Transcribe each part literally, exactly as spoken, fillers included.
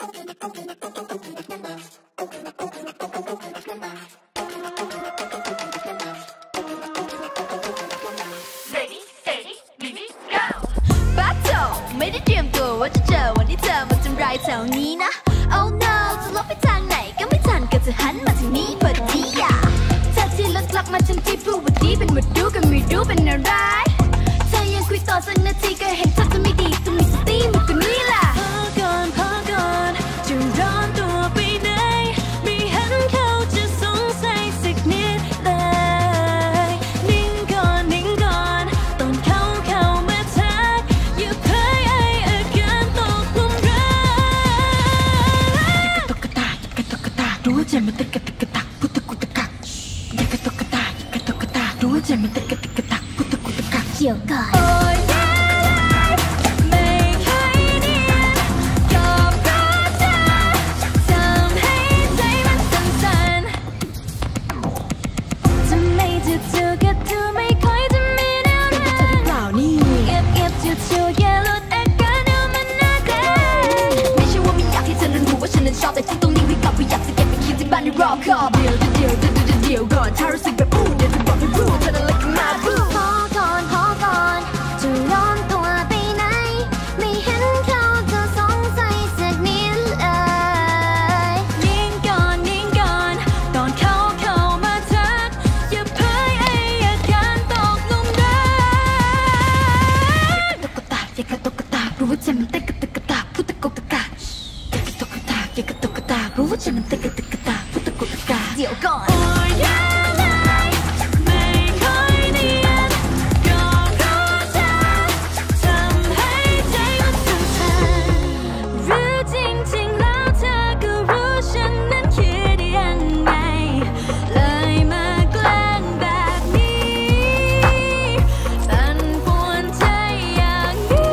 ไม่ได้เตรียมตัวว่าจะเจอวันที่เธอมาทำร้ายแถวนี้นะ Oh no จะลบไปทางไหนก็ไม่ทันก็จะหันมาทางนี้พอดีอ่ะเธอที่รถกลับมาทันทีพูดว่าดีเป็นมาดูกันไม่รู้เป็นอะไรเธอยังคุยต่อสักนาทีก็เห็นเธอจะไม่ดีต้องมีสติมากกว่านี้ล่ะพอก่อนพอก่อนจะร้อนตัวไปไหนไม่เห็นเขาจะสงสัยสักนิดเลยนิ่งก่อนนิ่งก่อนตอนเขาเข้ามาทักอย่าเผยไอ้อาการตกหลุมรักตุ๊กตาตุ๊กตารู้ใจมันตุ๊กตุ๊กตาพุทธกุตกะตุ๊กตุ๊กตาตุ๊กตารู้ใจมันตุ๊กตุ๊กตาพุทธกุตกะเกี่ยวก่อนชอบแต่ที่ตรงนี้ไม่กลับไปอยากจะเก็บไปคิดที่บ้านในรอบคอบเดียวเดียวเดียวเดียวก่อนถ้ารู้สึกแบบอู้เดี๋ยวจะบอกให้รู้เธอนั้นเลยขึ้นมาพูดพอก่อนพอก่อนจะร้อนตัวไปไหนไม่เห็นเขาจะสงสัยสักนิดเลยนิ่งก่อนนิ่งก่อนตอนเขาเข้ามาทักอย่าเผยไอ้อาการตกหลุมรักตุ๊กตาอยากกระตุ๊กตารู้ว่าใจมันเต้นกระตุกกระตาพูดตะกุกตะกะอยากกระตุกกระตารู้ว่าใจมันเต้นกระตุกกระตาพุทธกุตกะเดี๋ยวก่อนไม่ค่อยเนียนก็เพราะเธอทำให้ใจมันสั่นสั่นหรือจริงๆแล้วเธอก็รู้ฉันนั้นคิดยังไงเลยมาแกล้งแบบนี้ปั่นป่วนใจอย่างนี้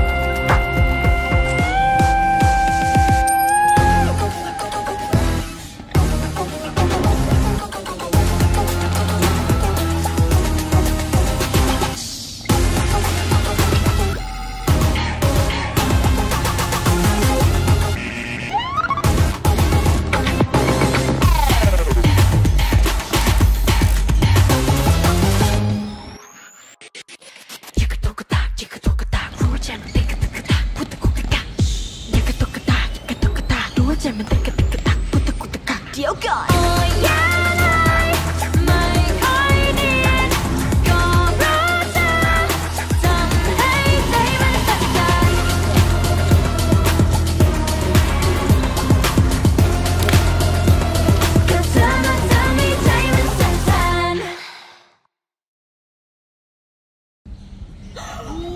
ใจมันเต้นกระตุกกระตักพุทธกุตกะเดี๋ยวก่อนโอ้ยยังไงไม่ค่อยเนียนก็เพราะเธอทำให้ใจมันสั่นสั่นก็เธอมาทำให้ใจมันสั่นสั่น